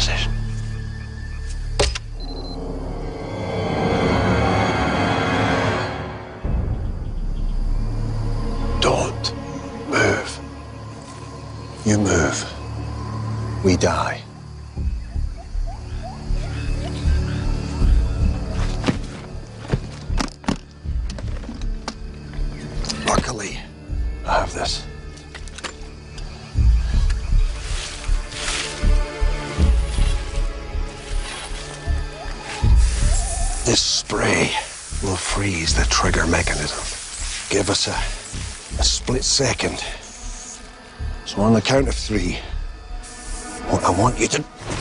position. Don't move. You move, we die. Luckily, I have this. This spray will freeze the trigger mechanism. Give us a split second. So on the count of 3, I want you to...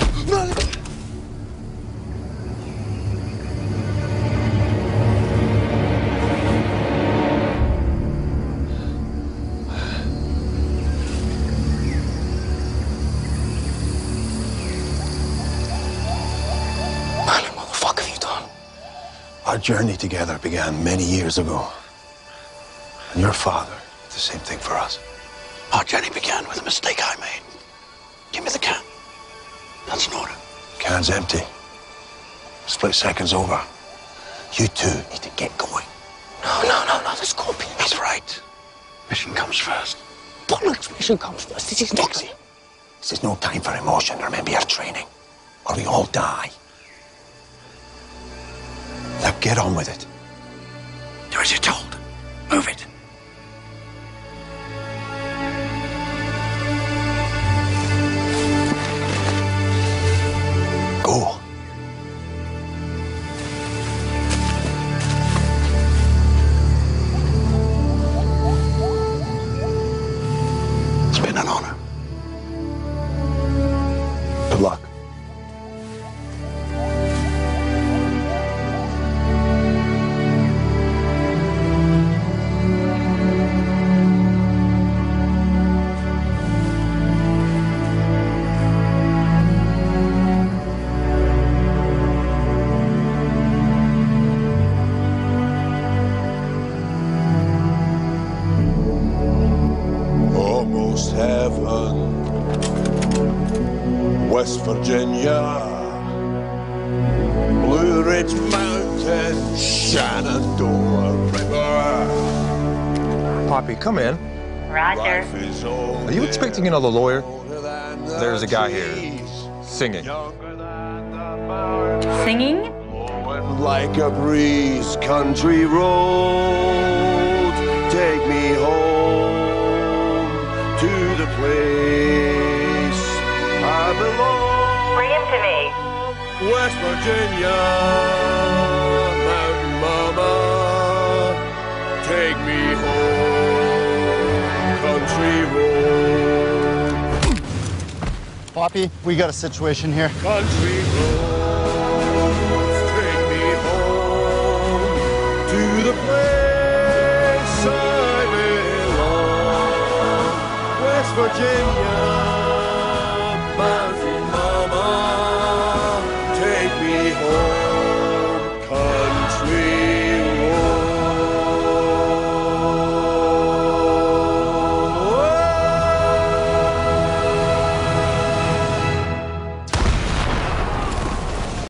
What the fuck have you done? Our journey together began many years ago. And your father did the same thing for us. Our journey began with a mistake I made. Give me the can. That's an order. Can's empty. Split second's over. You two need to get going. No, the Scorpion. He's right. Mission comes first. Bollocks, mission comes first. This is Nixie. This is no time for emotion. Remember your training, or we all die. Now get on with it. Do as you're told. Move it. Go. It's been an honor. Good luck. Almost heaven, West Virginia, Blue Ridge Mountain, Shenandoah River. Poppy, come in. Roger. Are you expecting another lawyer? There's a guy here, singing. Singing? Like a breeze, country road, take me home to the place I belong. Bring him to me. West Virginia, Mountain Mama, take me home, country road. Poppy, we got a situation here. Country roads, take me home to the place I belong. West Virginia.